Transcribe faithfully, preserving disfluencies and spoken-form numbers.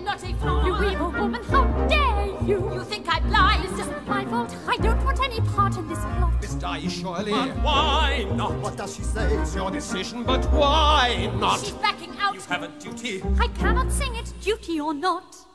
not a fly. You evil woman, how dare you? You think I'm blind? This isn't my fault. I don't want any part in this plot. Miss Di, surely. But why not? What does she say? It's your decision, but why not? She's backing out. You have a duty. I cannot sing it, duty or not.